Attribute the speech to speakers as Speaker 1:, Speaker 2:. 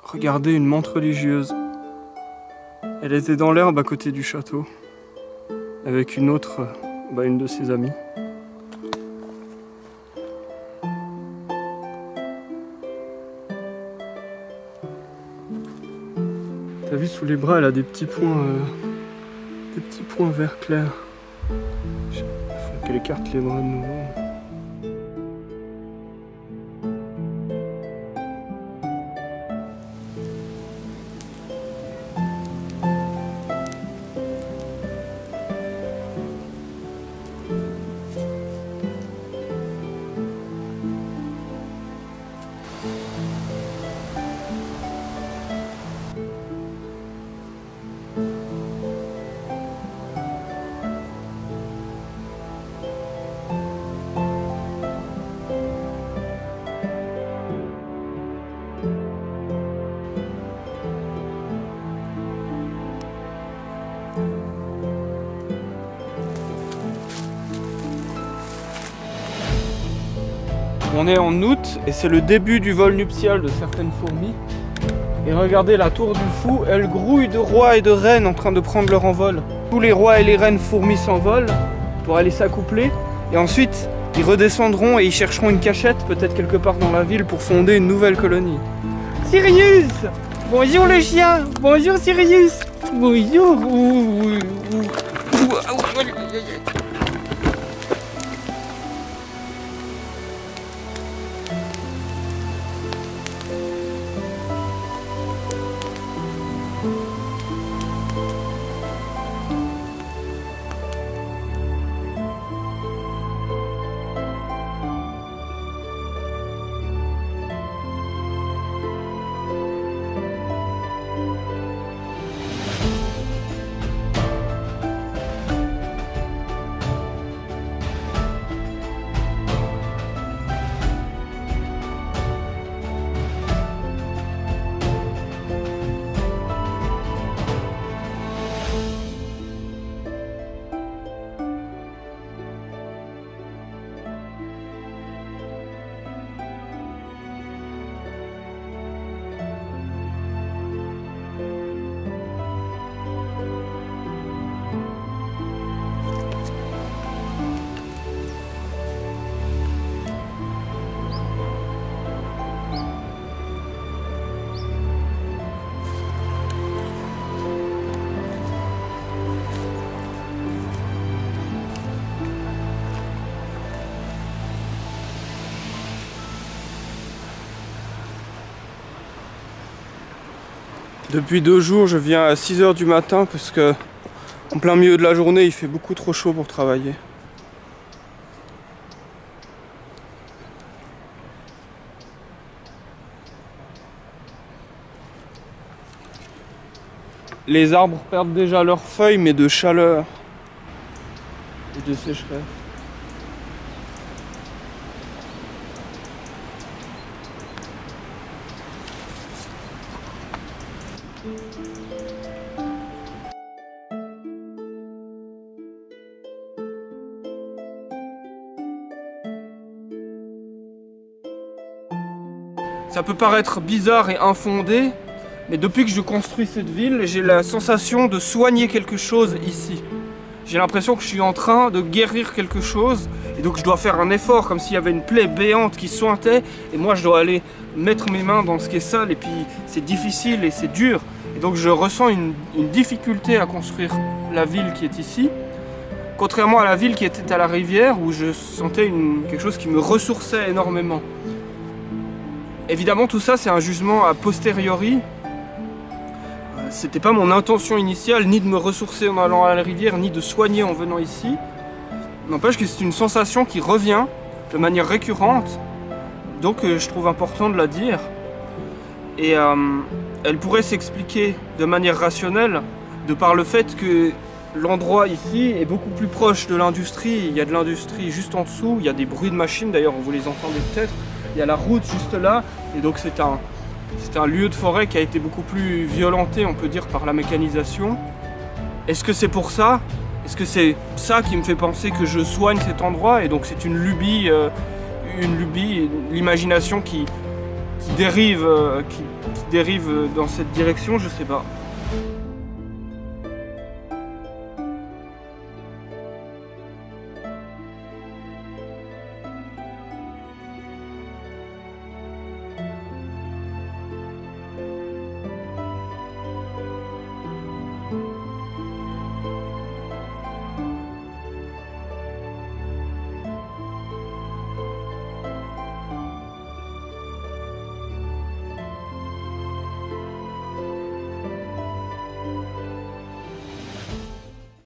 Speaker 1: Regardez une menthe religieuse. Elle était dans l'herbe à côté du château, avec une autre, une de ses amies. T'as vu, sous les bras, elle a des petits points vert clair. Il faut qu'elle écarte les bras de nouveau. On est en août et c'est le début du vol nuptial de certaines fourmis. Et regardez la tour du fou, elle grouille de rois et de reines en train de prendre leur envol. Tous les rois et les reines fourmis s'envolent pour aller s'accoupler. Et ensuite, ils redescendront et ils chercheront une cachette, peut-être quelque part dans la ville, pour fonder une nouvelle colonie. Sirius! Bonjour le chien! Bonjour Sirius! Bonjour! Depuis 2 jours, je viens à 6 h du matin parce que en plein milieu de la journée, il fait beaucoup trop chaud pour travailler. Les arbres perdent déjà leurs feuilles, mais de chaleur et de sécheresse. Ça peut paraître bizarre et infondé, mais depuis que je construis cette ville, j'ai la sensation de soigner quelque chose ici. J'ai l'impression que je suis en train de guérir quelque chose, et donc je dois faire un effort, comme s'il y avait une plaie béante qui sointait, et moi je dois aller mettre mes mains dans ce qui est sale, et puis c'est difficile et c'est dur. Et donc je ressens une difficulté à construire la ville qui est ici, contrairement à la ville qui était à la rivière, où je sentais quelque chose qui me ressourçait énormément. Évidemment, tout ça, c'est un jugement a posteriori. C'était pas mon intention initiale, ni de me ressourcer en allant à la rivière, ni de soigner en venant ici. N'empêche que c'est une sensation qui revient de manière récurrente, donc je trouve important de la dire. Et elle pourrait s'expliquer de manière rationnelle, de par le fait que l'endroit ici est beaucoup plus proche de l'industrie. Il y a de l'industrie juste en dessous, il y a des bruits de machines, d'ailleurs vous les entendez peut-être. Il y a la route juste là, et donc c'est un lieu de forêt qui a été beaucoup plus violenté, on peut dire, par la mécanisation. Est-ce que c'est pour ça? Est-ce que c'est ça qui me fait penser que je soigne cet endroit? Et donc c'est une lubie, l'imagination qui dérive, qui dérive dans cette direction, je sais pas.